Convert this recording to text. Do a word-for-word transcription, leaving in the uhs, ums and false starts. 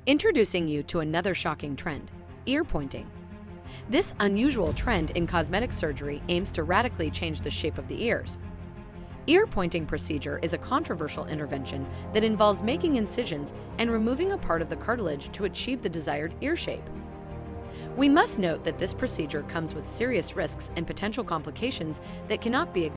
Introducing you to another shocking trend, ear pointing. This unusual trend in cosmetic surgery aims to radically change the shape of the ears. Ear pointing procedure is a controversial intervention that involves making incisions and removing a part of the cartilage to achieve the desired ear shape. We must note that this procedure comes with serious risks and potential complications that cannot be ignored.